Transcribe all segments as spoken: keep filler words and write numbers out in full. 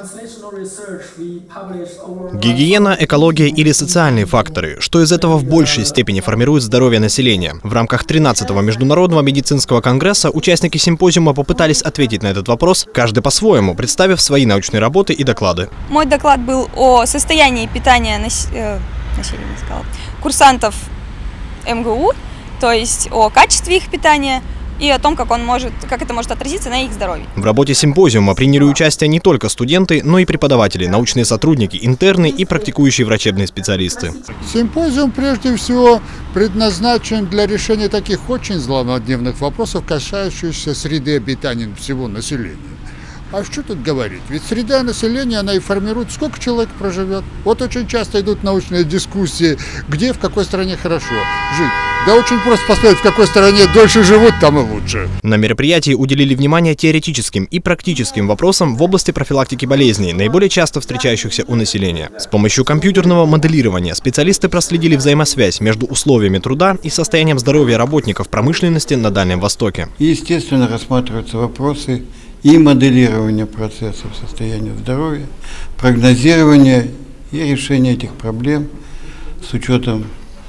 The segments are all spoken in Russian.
Гигиена, экология или социальные факторы? Что из этого в большей степени формирует здоровье населения? В рамках тринадцатого Международного медицинского конгресса участники симпозиума попытались ответить на этот вопрос, каждый по-своему, представив свои научные работы и доклады. Мой доклад был о состоянии питания нас... э, населения, сказала, курсантов эм гэ у, то есть о качестве их питания и о том, как, он может, как это может отразиться на их здоровье. В работе симпозиума приняли участие не только студенты, но и преподаватели, научные сотрудники, интерны и практикующие врачебные специалисты. Симпозиум прежде всего предназначен для решения таких очень злободневных вопросов, касающихся среды обитания всего населения. А что тут говорить? Ведь среда населения, она и формирует, сколько человек проживет. Вот очень часто идут научные дискуссии, где, в какой стране хорошо жить. Да очень просто посмотреть, в какой стране дольше живут, там и лучше. На мероприятии уделили внимание теоретическим и практическим вопросам в области профилактики болезней, наиболее часто встречающихся у населения. С помощью компьютерного моделирования специалисты проследили взаимосвязь между условиями труда и состоянием здоровья работников промышленности на Дальнем Востоке. Естественно, рассматриваются вопросы и моделирование процессов состояния здоровья, прогнозирование и решение этих проблем с учетом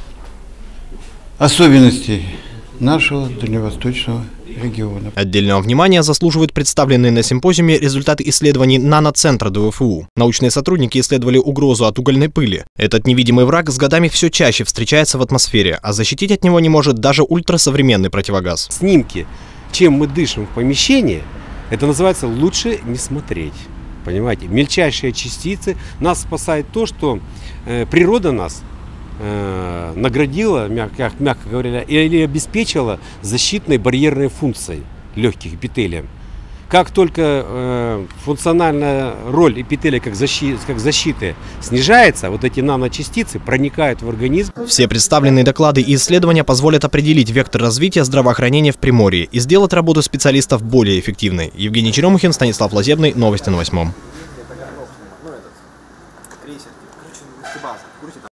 особенностей нашего дальневосточного региона. Отдельного внимания заслуживают представленные на симпозиуме результаты исследований наноцентра дэ вэ эф у. Научные сотрудники исследовали угрозу от угольной пыли. Этот невидимый враг с годами все чаще встречается в атмосфере, а защитить от него не может даже ультрасовременный противогаз. Снимки, чем мы дышим в помещении, это называется «лучше не смотреть». Понимаете, мельчайшие частицы. Нас спасает то, что э, природа нас э, наградила, мягко, мягко говоря, или обеспечила защитной барьерной функцией легких эпителием. Как только э, функциональная роль эпителия как, защи, как защиты снижается, вот эти наночастицы проникают в организм. Все представленные доклады и исследования позволят определить вектор развития здравоохранения в Приморье и сделать работу специалистов более эффективной. Евгений Черемухин, Станислав Лазебный. Новости на восьмом.